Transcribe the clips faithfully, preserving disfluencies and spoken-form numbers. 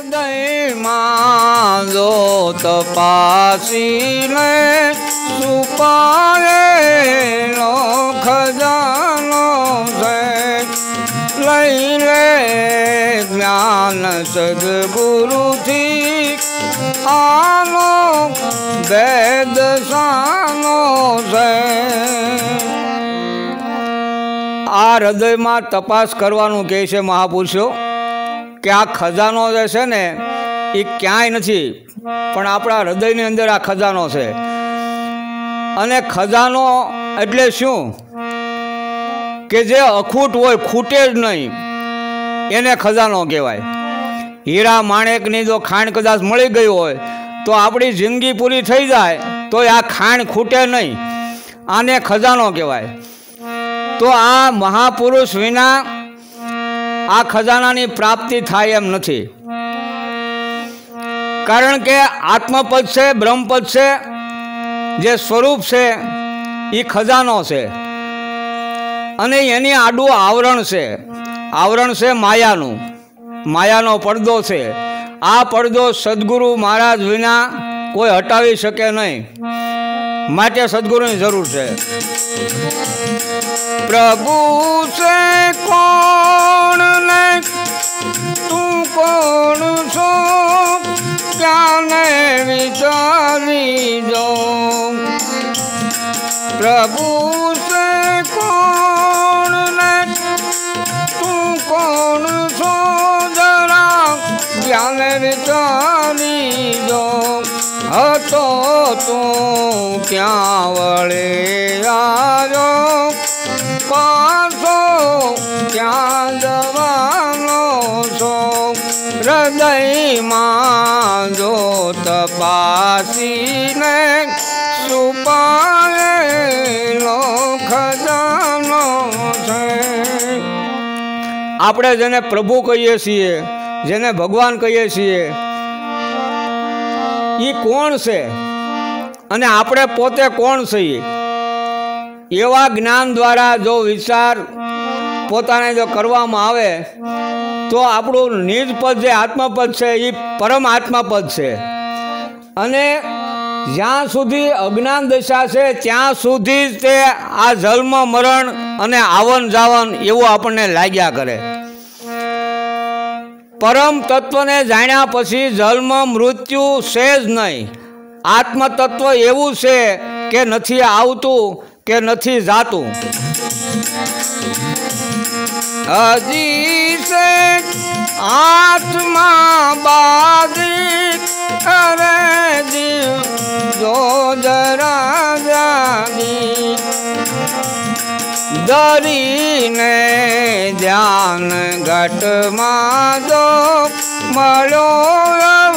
હૃદયમાં જો તપાસીને છુપાયેલો ખજાનો છે, લઈ લે જ્ઞાન સદગુરુથી આનો વેદ સાનો છે। આ હૃદયમાં તપાસ કરવાનું કહે છે મહાપુરુષો કે આ ખજાનો જે છે ને એ ક્યાંય નથી, પણ આપણા હૃદયની અંદર આ ખજાનો છે। અને ખજાનો એટલે શું કે જે અખૂટ હોય, ખૂટે જ નહીં, એને ખજાનો કહેવાય। હીરા માણેકની જો ખાણ કદાચ મળી ગઈ હોય તો આપણી જિંદગી પૂરી થઈ જાય તો આ ખાણ ખૂટે નહીં, આને ખજાનો કહેવાય। તો આ મહાપુરુષ વિના આ ખજાનાની પ્રાપ્તિ થાય એમ નથી, કારણ કે આત્મપદ છે, બ્રહ્મપદ છે, જે સ્વરૂપ છે એ ખજાનો છે, અને એની આડું આવરણ છે। આવરણ છે માયાનું, માયાનો પડદો છે। આ પડદો સદગુરુ મહારાજ વિના કોઈ હટાવી શકે નહીં, માટે સદગુરુની જરૂર છે। પ્રભુ છે કોણ ને તું કોણ છો, ક્યાંને વિચારી જો। પ્રભુ છે કોણ ને તું કોણ છો, જરા ક્યાંને વિચારી જો। હતો તું ક્યાં વળે આવ્યો, પાછો ક્યાં જવાનો છો। હૃદયમાં જો તપાસીને છુપાયેલો ખજાનો છે। આપણે જેને પ્રભુ કહીએ છીએ, જેને ભગવાન કહીએ છીએ, એ કોણ છે અને આપણે પોતે કોણ છીએ, એવા જ્ઞાન દ્વારા જો વિચાર પોતાને જો કરવામાં આવે તો આપણું નિજ પદ જે આત્મપદ છે એ પરમ આત્મપદ છે। અને જ્યાં સુધી અજ્ઞાન દશા છે ત્યાં સુધી તે આ જન્મ મરણ અને આવન જાવન એવું આપણને લાગ્યા કરે। પરમ તત્વને જાણ્યા પછી જન્મ મૃત્યુ છે જ નહીં। આત્મ તત્વ એવું છે કે નથી આવતું કે નથી જાતું। હજી છે આત્મા બાજી કરે જીવ જો જરા જાગી, દરીને ધ્યાન ઘટમાં જો મળ્યો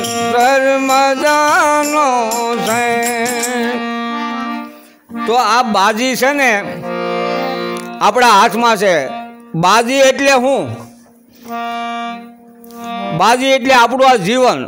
ધર્મજાનો છે। તો આ બાજી છે ને આપણા હાથમાં છે। બાજી એટલે શું? બાજી એટલે આપણું આ જીવન।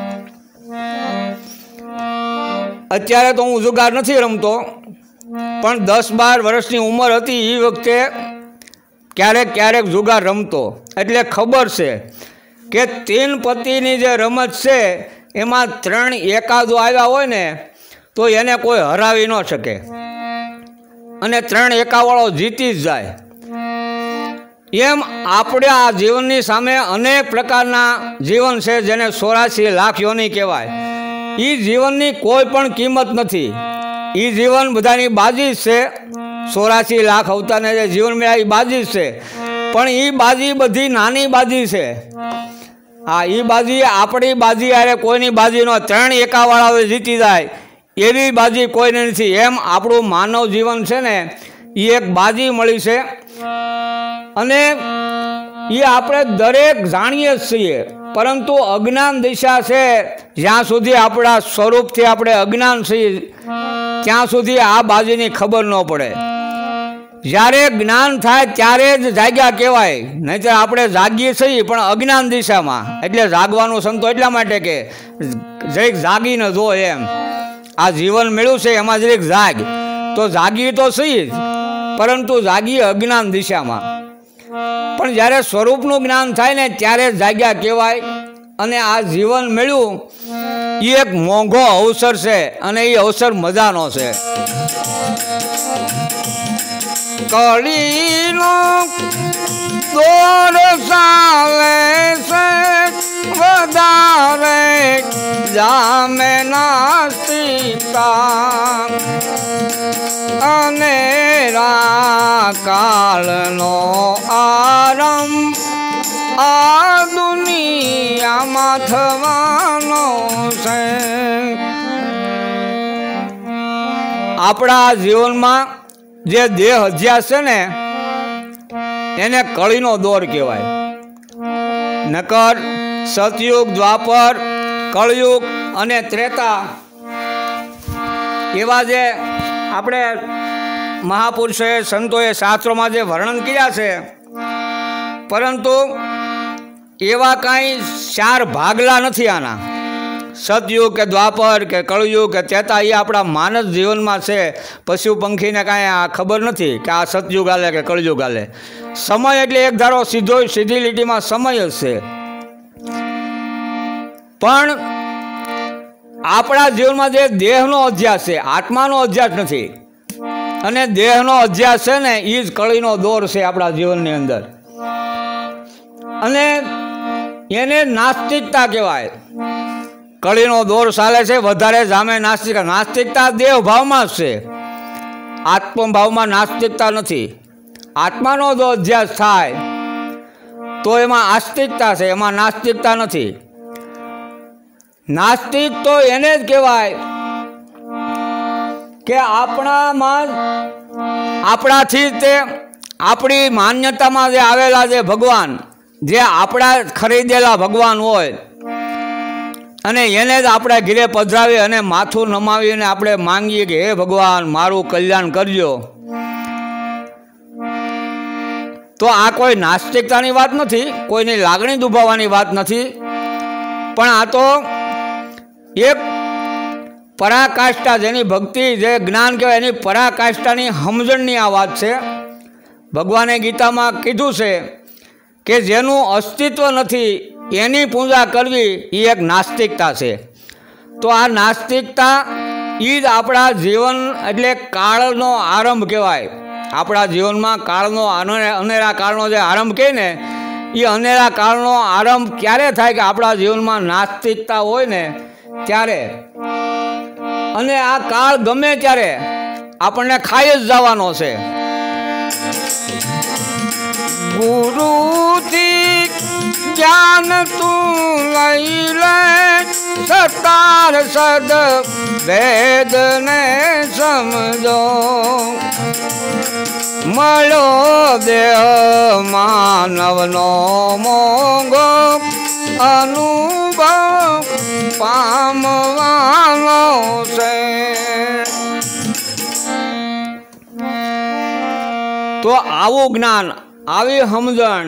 અત્યારે તો હું જુગાર નથી રમતો, પણ દસ બાર વર્ષની ઉંમર હતી એ વખતે ક્યારેક ક્યારેક જુગાર રમતો, એટલે ખબર છે કે તીન પતિની જે રમત છે એમાં ત્રણ એકાદો આવ્યા હોય ને તો એને કોઈ હરાવી ન શકે, અને ત્રણ એકાવાળો જીતી જ જાય। એમ આપણે આ જીવનની સામે અનેક પ્રકારના જીવન છે જેને ચોરાસી લાખ યોની કહેવાય। એ જીવનની કોઈ પણ કિંમત નથી, એ જીવન બધાની બાજી જ છે। ચોરાસી લાખ અવતારને જે જીવન મળ્યા એ બાજી જ છે, પણ એ બાજી બધી નાની બાજી છે। હા, એ બાજી આપણી બાજી અરે કોઈની બાજી નો, ત્રણ એકાવાળા જીતી જાય એવી બાજી કોઈને નથી। એમ આપણું માનવ જીવન છે ને એ એક બાજી મળી છે, અને એ આપણે દરેક જાણીએ જ છીએ, પરંતુ અજ્ઞાન દિશા છે જ્યાં સુધી આપણા સ્વરૂપથી આપણે અજ્ઞાન છીએ ત્યાં સુધી આ બાજીની ખબર ન પડે। જ્યારે જ્ઞાન થાય ત્યારે જ જાગ્યા કહેવાય, નહીંતર આપણે જાગીએ છીએ પણ અજ્ઞાન દિશામાં। એટલે જાગવાનું સંતો એટલા માટે કે જરીક જાગીને જો, એમ આ જીવન મળ્યું છે એમાં જરીક જાગ, તો જાગી તો સહી જ, પરંતુ જાગીએ અજ્ઞાન દિશામાં। પણ જ્યારે સ્વરૂપનું જ્ઞાન થાય ને ત્યારે જાગ્યા કહેવાય, અને આ જીવન મળ્યું એ એક મોંઘો અવસર છે અને એ અવસર મજાનો છે. કળીનો દોર ચાલે છે વધારે જામે નાસ્તિકતા અને કાળનો આરંભ આ દુનિયામાં થવાનો છે. આપણા જીવનમાં જે દેહ અધ્યાસ છે ને એને કળીનો દોર કહેવાય. નકર સતયુગ, દ્વાપર, કળયુગ અને ત્રેતા એવા જે આપણે મહાપુરુષોએ સંતોએ શાસ્ત્રોમાં જે વર્ણન કર્યા છે, પરંતુ એવા કાંઈ ચાર ભાગલા નથી આના. સતયુગ કે દ્વાપર કે કળયુગ કે ત્રેતા એ આપણા માનસ જીવનમાં છે. પશુ પંખીને કાંઈ આ ખબર નથી કે આ સતયુગ હાલે કે કળયુગ હાલે. સમય એટલે એક ધારો સીધો સીધી લીટીમાં સમય જ છે. પણ આપણા જીવનમાં જે દેહનો અધ્યાસ છે, આત્માનો અધ્યાસ નથી. અને દેહનો અધ્યાસ છે ને એ જ કળીનો દોર છે આપણા જીવનની અંદર. અને એને નાસ્તિકતા કહેવાય. કળીનો દોર ચાલે છે વધારે જામે નાસ્તિકતા. નાસ્તિકતા દેહ ભાવમાં જ છે, આત્મભાવમાં નાસ્તિકતા નથી. આત્માનો જો અધ્યાસ થાય તો એમાં આસ્તિકતા છે, એમાં નાસ્તિકતા નથી. નાસ્તિક તો એને જ કહેવાય કે આપણામાં આપણાથી તે આપણી માન્યતામાં જે આવેલા જે ભગવાન, જે આપણા ખરીદેલા ભગવાન હોય અને એને જ આપણે ઘીરે પધરાવી અને માથું નમાવીને આપણે માંગીએ કે હે ભગવાન મારું કલ્યાણ કરજો, તો આ કોઈ નાસ્તિકતાની વાત નથી, કોઈની લાગણી દુભાવવાની વાત નથી. પણ આ તો એક પરાકાષ્ઠા, જેની ભક્તિ, જે જ્ઞાન કહેવાય એની પરાકાષ્ઠાની સમજણની આ વાત છે. ભગવાને ગીતામાં કીધું છે કે જેનું અસ્તિત્વ નથી એની પૂજા કરવી એ એક નાસ્તિકતા છે. તો આ નાસ્તિકતા એ જ આપણા જીવન એટલે કાળનો આરંભ કહેવાય. આપણા જીવનમાં કાળનો અનેરા કાળનો જે આરંભ કહે ને, એ અનેરા કાળનો આરંભ ક્યારે થાય કે આપણા જીવનમાં નાસ્તિકતા હોય ને ત્યારે. અને આ કાળ ગમે ત્યારે આપણને ખાઈ જ જવાનો છે. ગુરુથી જ્ઞાન તું લઈ લે, સતાર સદ વેદને સમજો, મળો દેહ માનવનો મોંઘો, અનુભવ પામવાનો છે. તો આવું જ્ઞાન, આવી સમજણ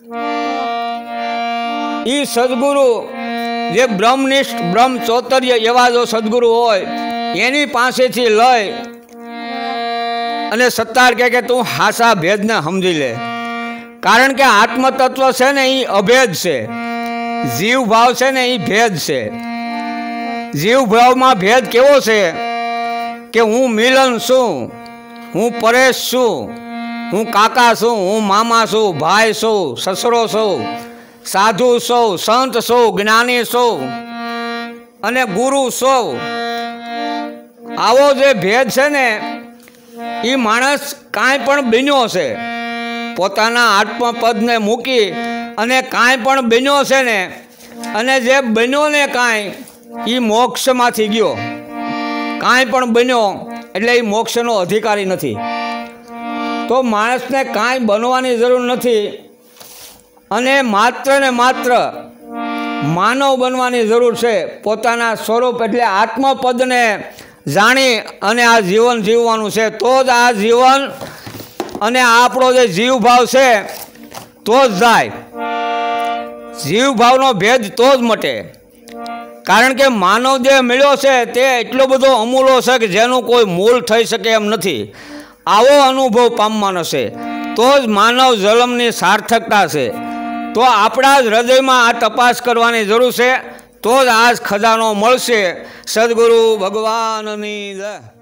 એ સદગુરુ, જે બ્રહ્મનિષ્ઠ બ્રહ્મ ચોતર્ય એવા જો સદગુરુ હોય એની પાસેથી લઈ અને સત્તાર કહે કે તું હાસા ભેદને સમજી લે. કારણ કે આત્મતત્વ છે ને એ અભેદ છે, જીવ ભાવ છે ને એ ભેદ છે. જીવ ભાવમાં ભેદ કેવો છે કે હું મિલન છું, હું પરેશ છું, હું કાકા છું, હું મામા છું, ભાઈ છું, સસરો છું, સાધુ છું, સંત છું, જ્ઞાની છું અને ગુરુ છું. આવો જે ભેદ છે ને એ માણસ કાંઈ પણ બન્યો છે, પોતાના આત્મપદને મૂકી અને કાંઈ પણ બન્યો છે ને, અને જે બન્યો ને કાંઈ એ મોક્ષમાંથી ગયો. કાંઈ પણ બન્યો એટલે એ મોક્ષનો અધિકારી નથી. તો માણસને કાંઈ બનવાની જરૂર નથી અને માત્ર ને માત્ર માનવ બનવાની જરૂર છે. પોતાના સ્વરૂપ એટલે આત્મપદને જાણી અને આ જીવન જીવવાનું છે. તો જ આ જીવન અને આપણો જે જીવભાવ છે તો જ જાય. જીવભાવનો ભેદ તો જ મટે. કારણ કે માનવ દેહ મળ્યો છે તે એટલો બધો અમૂલો છે કે જેનું કોઈ મૂળ થઈ શકે એમ નથી. આવો અનુભવ પામવાનો છે તો જ માનવ જન્મની સાર્થકતા છે. તો આપણા જ હૃદયમાં આ તપાસ કરવાની જરૂર છે, તો જ આ ખજાનો મળશે. સદગુરુ ભગવાનની જય.